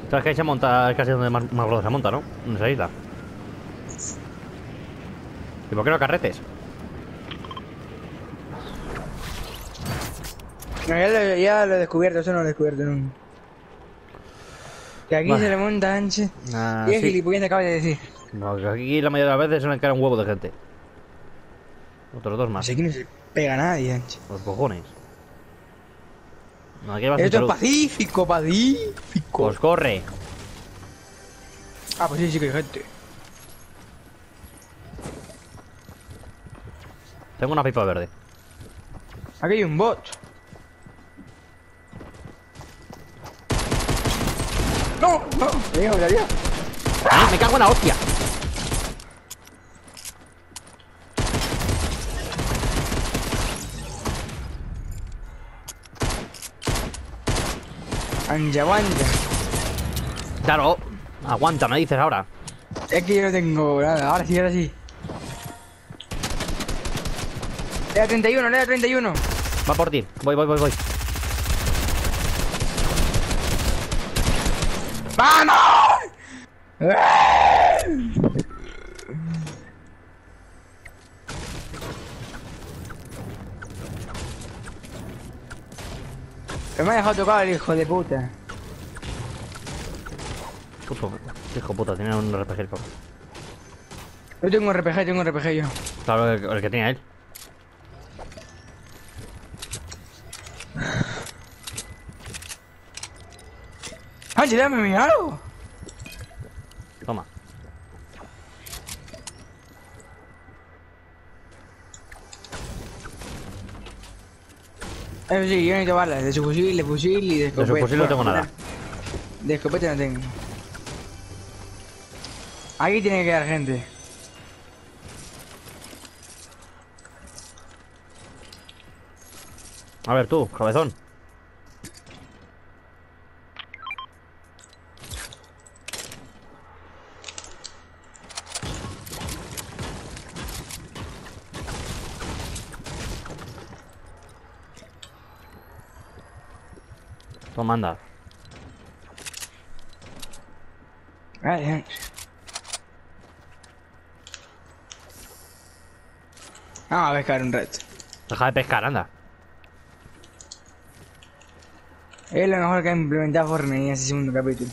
¿Sabes que ahí se monta? Es casi donde más gordo se monta, ¿no? En esa isla. ¿Y por qué no carretes? No, ya lo he descubierto, eso no lo he descubierto nunca. Que aquí se Vale. le monta anche. Ah, Y es sí. gilipollas acabas de decir. No, que aquí la mayoría de las veces se le encara un huevo de gente. Otros dos Pues más. aquí no se pega a nadie, anche. Los cojones. No, aquí hay Esto bastante es luz. pacífico, pacífico. Pues corre. Ah, pues sí, sí que hay gente. Tengo una pipa verde. Aquí hay un bot. No, no, me dijo, Darío. ¡Me cago en la hostia! Ancha, aguanta. Claro. Aguanta, me dices ahora. Es que yo no tengo nada. Ahora sí, ahora sí. Le da 31, le da 31. Va por ti. Voy. ¡Vamos! Que me ha dejado tocar el hijo de puta. Puto. Hijo puta, tenía un RPG el cabrón. Yo tengo un RPG yo. Claro, el que tenía él. ¡Anche, dame mi algo! Toma. Eso sí, yo necesito balas. De su fusil, de fusil y de De escopeta. su fusil no tengo nada. De escopeta no tengo. Aquí tiene que quedar gente. A ver tú, cabezón. Toma, anda. Vale, vamos a pescar un rato. Deja de pescar, anda. Es lo mejor que ha implementado Fortnite en ese segundo capítulo.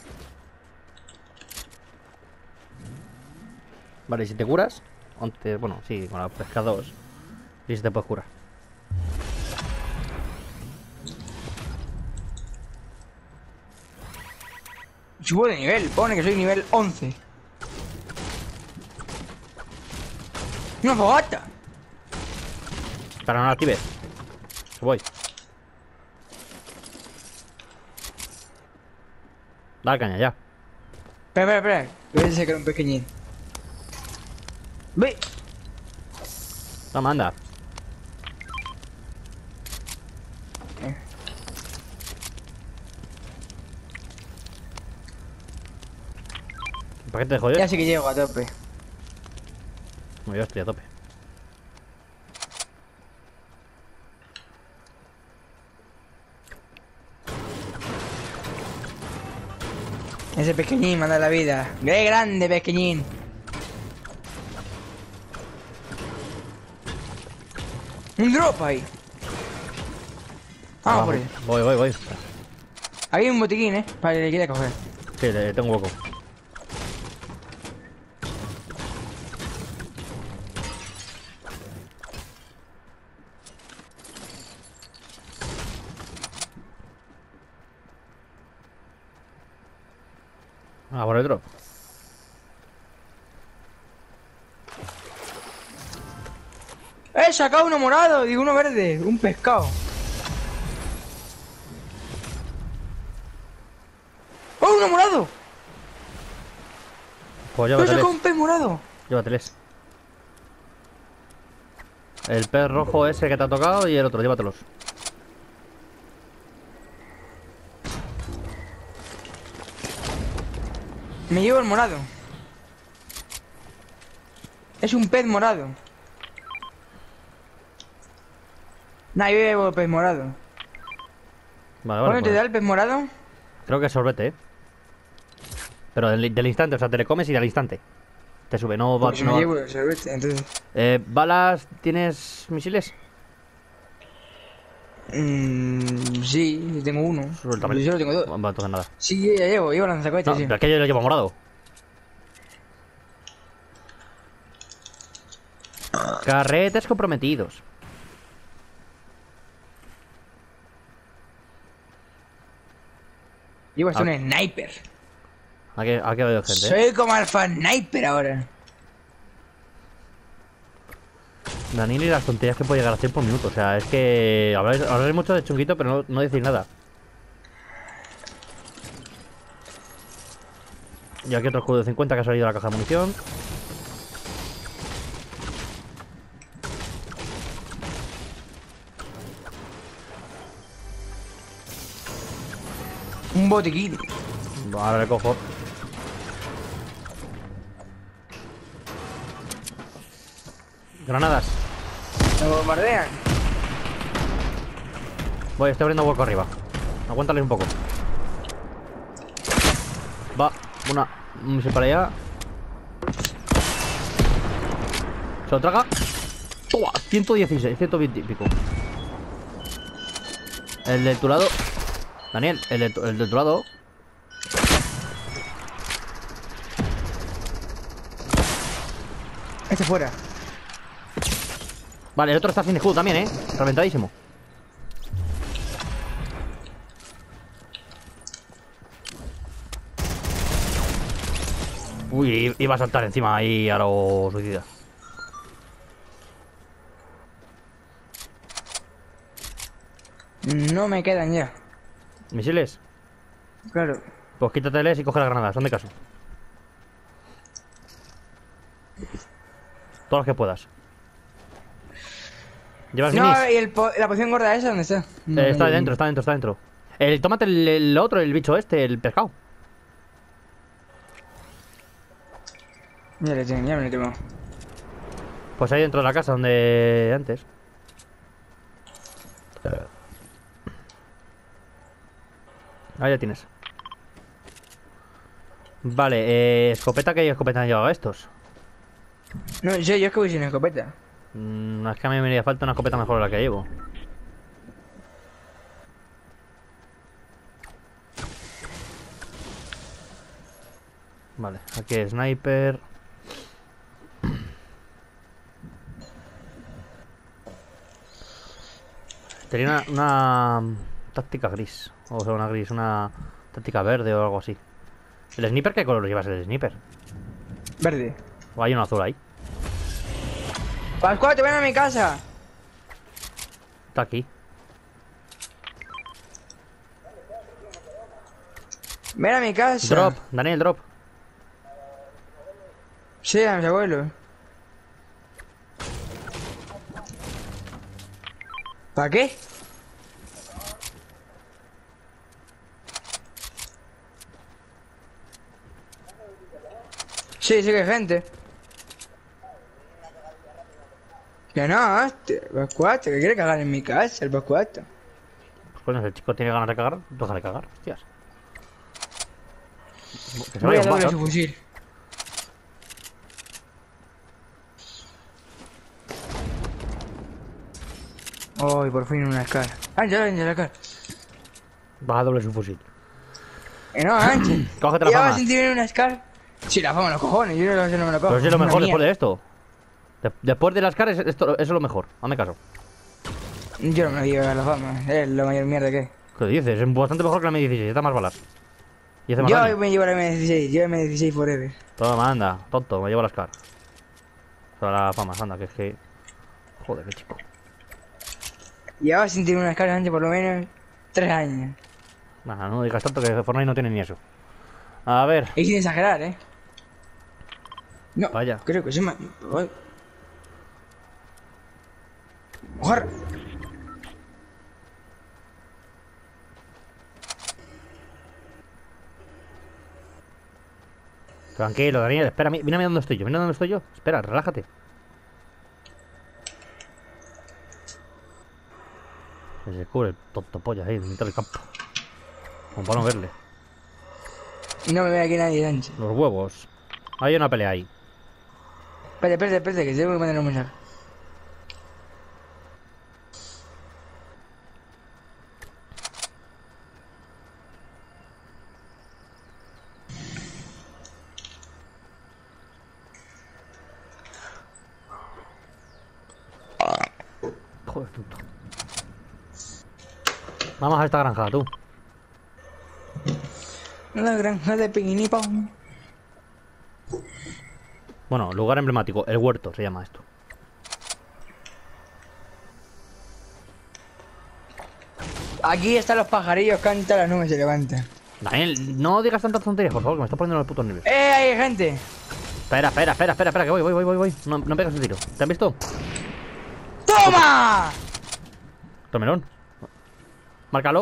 Vale, y si te curas, bueno, sí, con la pesca 2. Y si te puedes curar. Subo de nivel, pone que soy nivel 11. ¡Una fogata! Para no la actives. Voy. Dale caña, ya. Espera. Voy a sacar un pequeñín. ¡Ve! Toma, anda. ¿Para qué te joder? Ya sé que llego a tope. No, yo estoy a tope. Ese pequeñín manda la vida. ¡Qué grande, pequeñín! Un drop ahí. Vamos por él. Voy. Aquí hay un botiquín, para que le quiera coger. Sí, le tengo hueco. Ah, por el drop. ¡He sacado uno morado! Digo, uno verde. Un pescado. ¡Oh, uno morado! Pues ¡He llévateles. sacado un pez morado! Llévateles. El pez rojo ese que te ha tocado y el otro, llévatelos. Me llevo el morado. Es un pez morado. Nah, yo llevo el pez morado. Vale, ¿Cuándo te pues. da el pez morado? Creo que es sorbete, ¿eh? Pero del instante, o sea, te le comes y al instante. Te sube, no va. Porque si me llevo el sorbete, entonces. ¿Balas? ¿Tienes misiles? Sí, tengo uno. Suéltame. Yo solo tengo dos. Bueno, entonces nada. Sí, ya llevo lanzacohetes, No, sí. pero es que yo lo llevo morado. Carretes comprometidos. Llevo hasta un sniper. Aquí ha habido gente. Soy como alfa sniper ahora. Daniel y las tonterías que puede llegar a hacer por minuto. O sea, es que habláis mucho de chunguito, pero no decís nada. Y aquí otro escudo de 50 que ha salido de la caja de munición. Un botiquín. Ahora le cojo. Granadas. Me bombardean. Estoy abriendo hueco arriba. Aguántales un poco. Va, una misión para allá. Se lo traga. Toma, 116, 120 y pico. El de tu lado. Daniel, el de tu lado. Este fuera. Vale, el otro está sin escudo también, reventadísimo. Uy, iba a saltar encima ahí a lo suicida. No me quedan ya. ¿Misiles? Claro. Pues quítateles y coge las granadas, son de caso. Todas las que puedas. ¿Llevas No, minis? y la poción gorda esa, ¿dónde está? No, Está no, dentro, no. está dentro, está dentro. Tómate el otro, el bicho este, el pescado. Ya le tengo, ya me lo tengo. Pues ahí dentro de la casa donde antes. Ahí ya tienes. Vale, escopeta, ¿qué escopeta han llevado estos? No, yo es que voy sin escopeta. Es que a mí me haría falta una escopeta mejor de la que llevo. Vale, aquí hay sniper. Tenía una táctica gris. O sea, una gris, una táctica verde o algo así. ¿El sniper qué color llevas el sniper? Verde. ¿O hay uno azul ahí? Pascual, te ven a mi casa. Está aquí. Ven a mi casa. Drop, Daniel, drop. Sí, a mis abuelos. ¿Para qué? Sí, sí que hay gente. Que no, Pascuato, que quiere cagar en mi casa, el Pascuato. Pues coño, si el chico tiene ganas de cagar, déjale cagar, hostias. Que se Voy vaya a un darle vaso. su fusil. Ay, por fin una escala. Ángel, la escala. Baja doble su fusil. No, Ángel. Cógete la ¿Ya vas fama. a sentir en una escala? Sí, la fama, los cojones. Yo no me la cojo. Pero si es lo Una mejor después mierda. de esto. Después de las caras, eso es lo mejor. Hazme caso. Yo no me la digo a la fama. Es la mayor mierda que hay. ¿Qué dices? Es bastante mejor que la M16, está más balas. Y hace más Yo daño. me llevo la M16, yo M16 forever. Toma, anda, tonto, me llevo las caras. Para la fama, anda, que es que. Joder, qué chico. Ya vas a sentir una escala antes por lo menos 3 años. Nah, no digas tanto que Fortnite no tiene ni eso. A ver, Y sin exagerar, No, vaya. creo que se me... Ay. ¡Ojar! Tranquilo, Daniel, espera, mírame dónde estoy yo, mira dónde estoy yo. Espera, relájate. Se cubre el tonto polla ahí, en mitad del campo. Como para no verle. No me ve aquí nadie, Sánchez. Los huevos. Hay una pelea ahí. Espérate, que tengo que mandar un mensaje. Joder, puto. Vamos a esta granja, tú. La granja de Pinipo. Bueno, lugar emblemático. El huerto se llama esto. Aquí están los pajarillos, canta las nubes se levantan. Daniel, no digas tantas tonterías, por favor, que me estás poniendo los putos nervios. Hay gente! Espera, que voy. No pegas el tiro. ¿Te han visto? ¡Toma! Tomelón. Márcalo.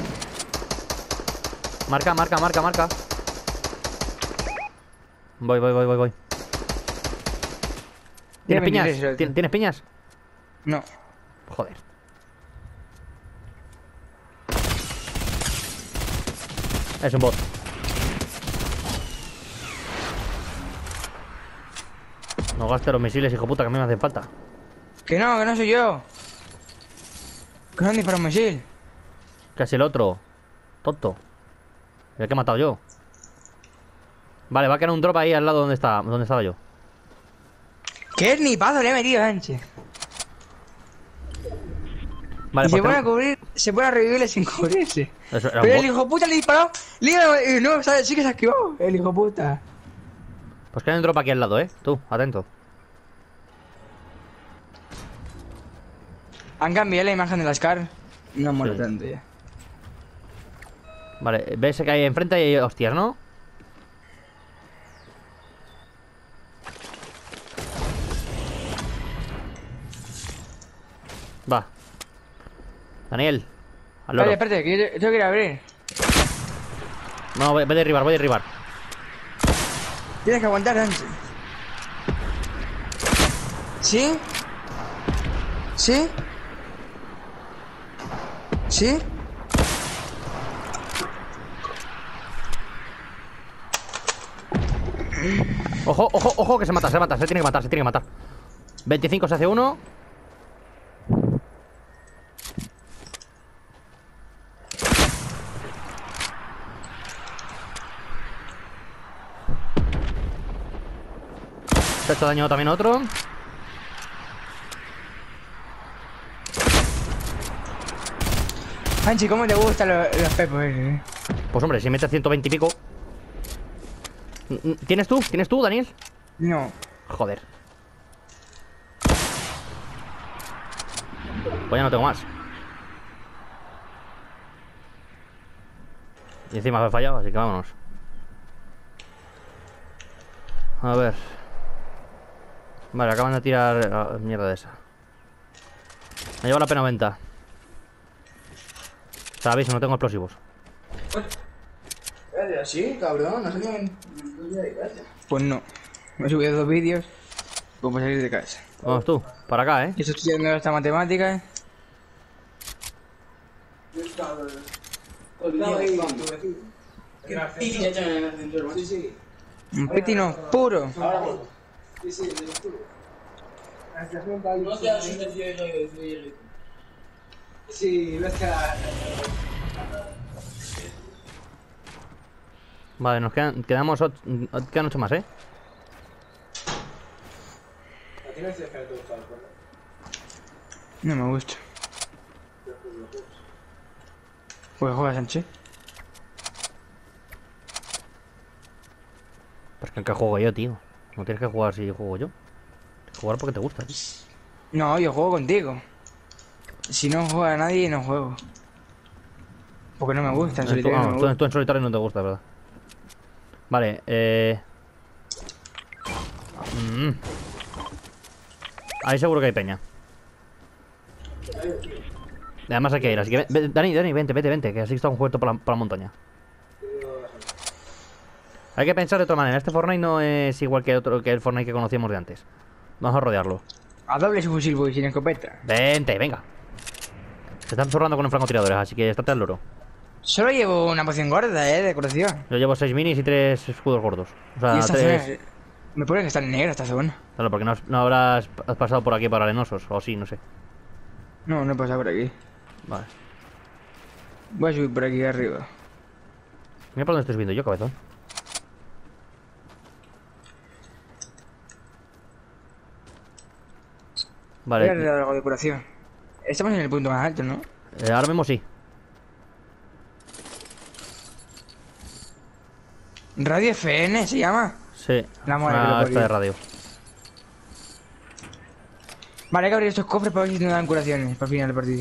Marca. Voy. ¿Tienes piñas? ¿Tienes piñas? No. Joder. Es un bot. No gastes los misiles, hijo puta, que a mí me hacen falta. Que no soy yo. Que no han disparado un misil. ¿Qué es el otro? Tonto. El que he matado yo. Vale, va a quedar un drop ahí al lado donde estaba yo. ¿Qué snipazo le he metido, Sánchez? Vale, Y se pues pone a cubrir, se pone a revivirle sin cubrirse. Eso era un Pero el bot. hijo puta le disparó. Y no, sí que se esquivó. El hijo puta. Pues queda un drop aquí al lado, tú, atento. Han cambiado la imagen de las car. No mola Sí. tanto ya. Vale, ves que hay enfrente hay hostias, ¿no? Va. Daniel. Al loro. Vale, espérate, que yo tengo que ir a abrir. No, voy a derribar. Tienes que aguantar, Sánchez. ¿Sí? ¿Sí? ¿Sí? Ojo, que se mata, se tiene que matar. 25 se hace uno. Se ha hecho daño también otro. Anchi, ¿cómo te gustan los pepos, Pues hombre, si metes 120 y pico. ¿Tienes tú, Daniel? No. Joder. Pues ya no tengo más. Y encima me he fallado, así que vámonos. A ver. Vale, acaban de tirar mierda de esa. Me lleva la P90. Sabéis, no tengo explosivos. ¿Sí, cabrón? No sé qué. Pues no. Me he subido 2 vídeos. Como salir de casa. Vamos tú, para acá, Y estoy estudiando esta matemática. Un pepino puro. Vale, quedan 8 más, No me gusta. Pues juega Sánchez. Pues que juego yo, tío. No tienes que jugar si juego yo. Tienes que jugar porque te gusta, tío. No, yo juego contigo. Si no juega nadie, no juego. Porque no me gusta, en solitario no me gusta. Tú en solitario no te gusta, ¿verdad? Vale, ahí seguro que hay peña. Y además hay que ir, así que Dani, vente, que así está un juego por la montaña. Hay que pensar de otra manera. Este Fortnite no es igual que el Fortnite que conocíamos de antes. Vamos a rodearlo. A doble su fusil voy sin escopeta. Venga. Se están zurrando con francotiradores, así que estate al loro. Solo llevo una poción gorda, de curación. Yo llevo 6 minis y 3 escudos gordos. O Y sea, esta 3. zona... Me pone que está en negra esta zona. Claro, porque no habrás has pasado por aquí para arenosos. O sí, no sé. No, no he pasado por aquí. Vale. Voy a subir por aquí arriba. Mira por dónde estoy subiendo yo, cabezón. Voy a Vale. arreglar algo de curación. Estamos en el punto más alto, ¿no? Ahora mismo sí. Radio FN se llama. Sí. La madre que lo Esta parió. de radio. Vale, hay que abrir estos cofres para ver si nos dan curaciones para el final del partido.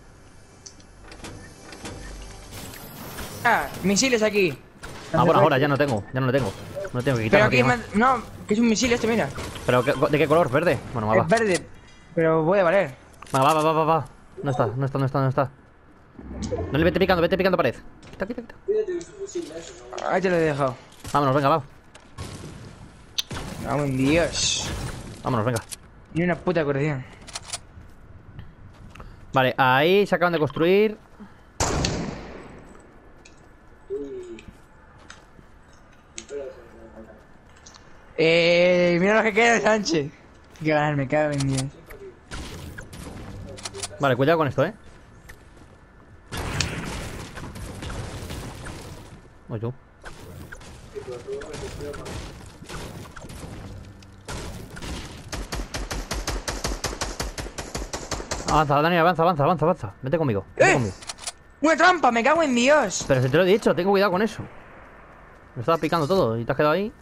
Ah, misiles aquí. Ah, bueno, ahora ya no tengo. Ya no le tengo. No le tengo que quitar. Pero no aquí tengo más. no, que es un misil este, mira. ¿Pero de qué color? ¿Verde? Bueno, va, Es va. verde, pero puede valer. Va. No está. No le vete picando pared. Quita. Ahí te lo he dejado. Vámonos, venga, va. Vamos en Dios. Vámonos, venga. Ni una puta curación. Vale, ahí se acaban de construir. Mira lo que queda, Sánchez. Hay que ganar, me cago en Dios. Vale, cuidado con esto, Voy tú. Avanza, Dani, avanza. Vete conmigo. ¡Una trampa! ¡Me cago en Dios! Pero si te lo he dicho, tengo cuidado con eso. Me estaba picando todo y te has quedado ahí.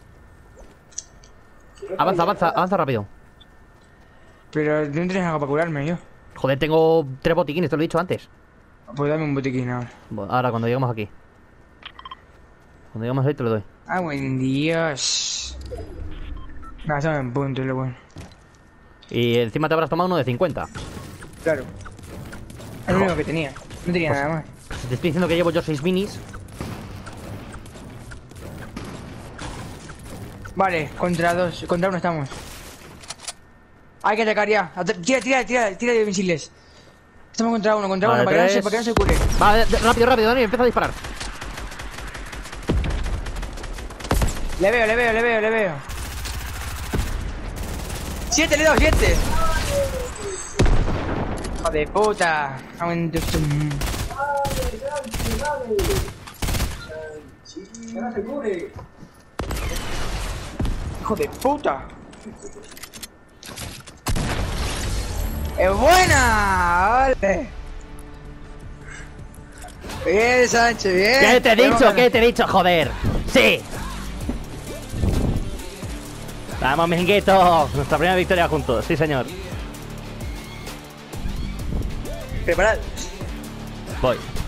Avanza rápido. Pero no tienes algo para curarme yo. Joder, tengo 3 botiquines, te lo he dicho antes. Pues dame un botiquín ahora. Ahora, cuando lleguemos aquí. Cuando lleguemos ahí te lo doy. ¡Ah, buen Dios! Nada, estamos en punto, es lo bueno. Y encima te habrás tomado uno de 50. Claro. Es lo único que tenía. No tenía nada más. Te estoy diciendo que llevo yo 6 minis. Vale, contra uno estamos. Hay que atacar ya. Tira de misiles. Estamos contra uno, Vale, para que no 3. se cure. Va, rápido, Dani, empieza a disparar. Le veo. 7, le doy 7. Hijo de puta. Hijo de puta. ¡Es buena! ¡Vale! Bien, Sánchez, bien. ¿Qué te he dicho, joder? ¡Sí! Vamos, mijinguito. Nuestra primera victoria juntos, sí, señor. Preparad. Voy.